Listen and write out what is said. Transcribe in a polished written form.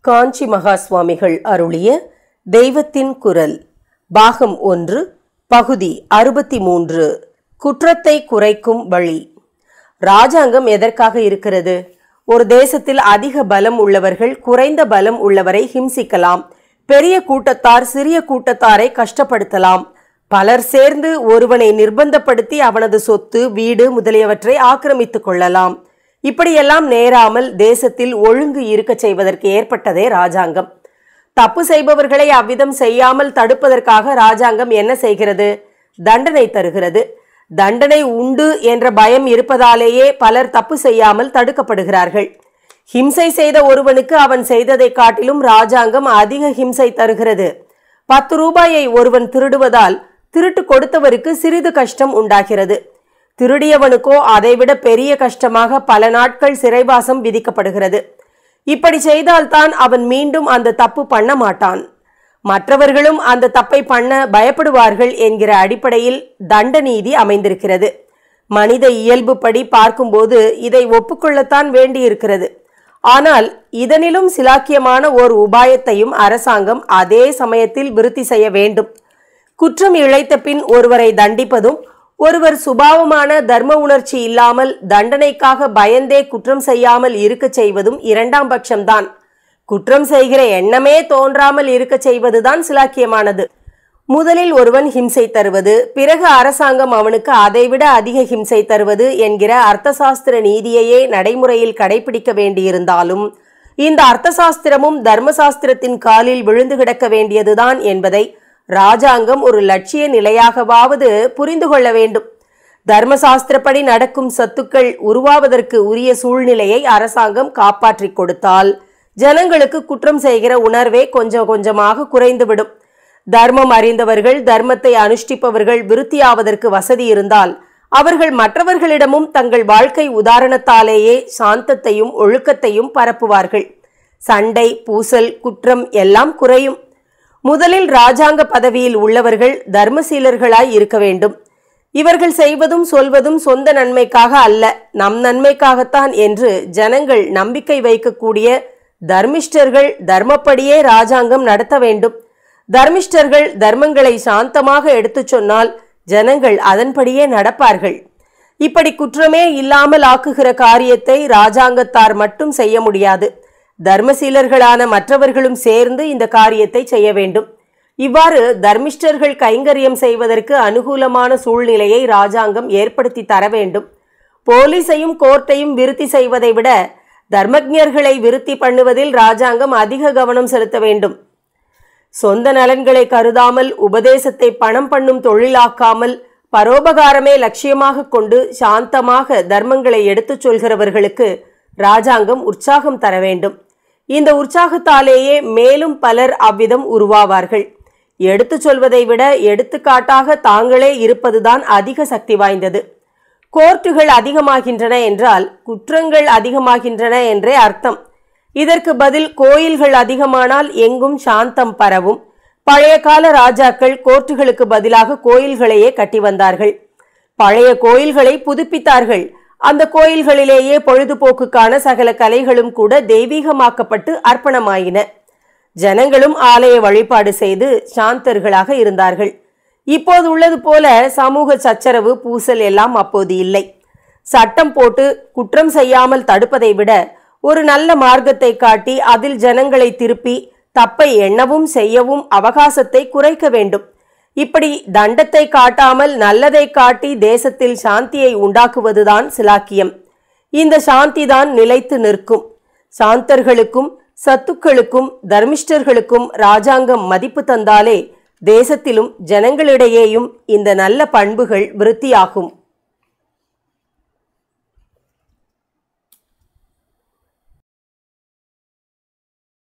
காஞ்சி மகா சுவாமிகள் அருளிய தெய்வத்தின் குரல் பாகம் 1 பகுதி 63 குற்றத்தை குறைக்கும் வழி. ராஜாங்கம் எதற்காக இருக்கிறது? ஒரு தேசத்தில் அதிக பலம் உள்ளவர்கள் குறைந்த பலம் உள்ளவரை ஹிம்சிக்கலாம். பெரிய கூட்டத்தார் சிறிய கூட்டத்தாரை கஷ்டப்படுத்தலாம். பலர் சேர்ந்து ஒருவனை நிர்பந்தப்படுத்தி அவனது சொத்து வீடு முதலியவற்றை ஆக்கிரமித்துக் கொள்ளலாம். இப்படியெல்லாம் நேராமல் தேசத்தில் ஒழுங்கு இருக்க செய்வதற்கு ஏற்பட்டதே ராஜாங்கம். தப்பு செய்பவர்களை அவ்விதம் செய்யாமல் தடுப்பதற்காக ராஜாங்கம் என்ன செய்கிறது? தண்டனை தருகிறது. தண்டனை உண்டு என்ற பயம் இருப்பதாலேயே பலர் தப்பு செய்யாமல் தடுக்கப்படுகிறார்கள். ஹிம்சை செய்த ஒருவனுக்கு அவன் செய்ததை காட்டிலும் ராஜாங்கம் அதிக ஹிம்சை தருகிறது. 10 ரூபாயை ஒருவன் திருடுவதால் திருட்டு கொடுத்தவருக்கு சிறிது கஷ்டம் உண்டாகிறது. திருடியவனுக்கோ அதைவிட பெரிய கஷ்டமாக பல நாட்கள் சிறைவாசம் விதிக்கப்படுகிறது. இப்படி செய்தால்தான் அவன் மீண்டும் அந்த தப்பு பண்ண மாட்டான். மற்றவர்களும் அந்த தப்பை பண்ண பயப்படுவார்கள் என்கிற அடிப்படையில் தண்ட நீதி அமைந்திருக்கிறது. மனித இயல்புப்படி பார்க்கும்போது இதை ஒப்புக்கொள்ளத்தான் வேண்டியிருக்கிறது. ஆனால் இதனிலும் சிலாக்கியமான ஓர் உபாயத்தையும் அரசாங்கம் அதே சமயத்தில் விருத்தி செய்ய வேண்டும். குற்றம் இழைத்த பின் ஒருவரை தண்டிப்பதும் ஒருவர் சுபாவமான தர்ம உணர்ச்சி இல்லாமல் தண்டனைக்காக பயந்தே குற்றம் செய்யாமல் இருக்க செய்வதும் இரண்டாம் பட்சம்தான். குற்றம் செய்கிற எண்ணமே தோன்றாமல் இருக்க செய்வதுதான் சிலாக்கியமானது. முதலில் ஒருவன் ஹிம்சை தருவது, பிறகு அரசாங்கம் அவனுக்கு அதைவிட அதிக ஹிம்சை தருவது என்கிற அர்த்தசாஸ்திர நீதியையே நடைமுறையில் கடைபிடிக்க வேண்டியிருந்தாலும் இந்த அர்த்தசாஸ்திரமும் தர்மசாஸ்திரத்தின் காலில் விழுந்து கிடக்க வேண்டியதுதான் என்பதை ராஜாங்கம் ஒரு லட்சிய நிலையாகவாவது புரிந்து கொள்ள வேண்டும். தர்மசாஸ்திரப்படி நடக்கும் சத்துக்கள் உருவாவதற்கு உரிய சூழ்நிலையை அரசாங்கம் காப்பாற்றி கொடுத்தால் ஜனங்களுக்கு குற்றம் செய்கிற உணர்வே கொஞ்சம் கொஞ்சமாக குறைந்துவிடும். தர்மம் அறிந்தவர்கள் தர்மத்தை அனுஷ்டிப்பவர்கள் விருத்தியாவதற்கு வசதி இருந்தால் அவர்கள் மற்றவர்களிடமும் தங்கள் வாழ்க்கை உதாரணத்தாலேயே சாந்தத்தையும் ஒழுக்கத்தையும் பரப்புவார்கள். சண்டை பூசல் குற்றம் எல்லாம் குறையும். முதலில் ராஜாங்க பதவியில் உள்ளவர்கள் தர்மசீலர்களாய் இருக்க வேண்டும். இவர்கள் செய்வதும் சொல்வதும் சொந்த நன்மைக்காக அல்ல, நம் நன்மைக்காகத்தான் என்று ஜனங்கள் நம்பிக்கை வைக்கக்கூடிய தர்மிஷ்டர்கள் தர்மப்படியே ராஜாங்கம் நடத்த வேண்டும். தர்மிஷ்டர்கள் தர்மங்களை சாந்தமாக எடுத்துச் சொன்னால் ஜனங்கள் அதன்படியே நடப்பார்கள். இப்படி குற்றமே இல்லாமல் ஆக்குகிற காரியத்தை ராஜாங்கத்தார் மட்டும் செய்ய முடியாது. தர்மசீலர்களான மற்றவர்களும் சேர்ந்து இந்த காரியத்தை செய்ய வேண்டும். இவ்வாறு தர்மிஷ்டர்கள் கைங்கரியம் செய்வதற்கு அனுகூலமான சூழ்நிலையை ராஜாங்கம் ஏற்படுத்தி தர வேண்டும். போலீஸையும் கோர்ட்டையும் விருத்தி செய்வதை விட தர்மஜ்ஞர்களை விருத்தி பண்ணுவதில் ராஜாங்கம் அதிக கவனம் செலுத்த வேண்டும். சொந்த நலன்களை கருதாமல் உபதேசத்தை பணம் பண்ணும் தொழிலாக்காமல் பரோபகாரமே லட்சியமாக கொண்டு சாந்தமாக தர்மங்களை எடுத்துச் சொல்கிறவர்களுக்கு ராஜாங்கம் உற்சாகம் தர வேண்டும். இந்த உற்சாகத்தாலேயே மேலும் பலர் அவ்விதம் உருவாவார்கள். எடுத்து சொல்வதை விட எடுத்துக்காட்டாக தாங்களே இருப்பதுதான் அதிக சக்தி வாய்ந்தது. கோர்ட்டுகள் அதிகமாகின்றன என்றால் குற்றங்கள் அதிகமாகின்றன என்றே அர்த்தம். இதற்கு பதில் கோயில்கள் அதிகமானால் எங்கும் சாந்தம் பரவும். பழைய கால ராஜாக்கள் கோர்ட்டுகளுக்கு பதிலாக கோயில்களையே கட்டி வந்தார்கள். பழைய கோயில்களை புதுப்பித்தார்கள். அந்த கோயில்களிலேயே பொழுதுபோக்குக்கான சகல கலைகளும் கூட தெய்வீகமாக்கப்பட்டு அர்ப்பணமாயின. ஜனங்களும் ஆலய வழிபாடு செய்து சாந்தர்களாக இருந்தார்கள். இப்போது உள்ளது போல சமூக சச்சரவு பூசல் எல்லாம் அப்போது இல்லை. சட்டம் போட்டு குற்றம் செய்யாமல் தடுப்பதை விட ஒரு நல்ல மார்க்கத்தை காட்டி அதில் ஜனங்களை திருப்பி தப்பை எண்ணவும் செய்யவும் அவகாசத்தை குறைக்க வேண்டும். இப்படி தண்டத்தை காட்டாமல் நல்லதை காட்டி தேசத்தில் சாந்தியை உண்டாக்குவதுதான் சிலாக்கியம். இந்த சாந்திதான் நிலைத்து நிற்கும். சாந்தர்களுக்கும் சத்துக்களுக்கும் தர்மிஷ்டர்களுக்கும் ராஜாங்கம் மதிப்பு தந்தாலே தேசத்திலும் ஜனங்களிடையேயும் இந்த நல்ல பண்புகள் விருத்தியாகும்.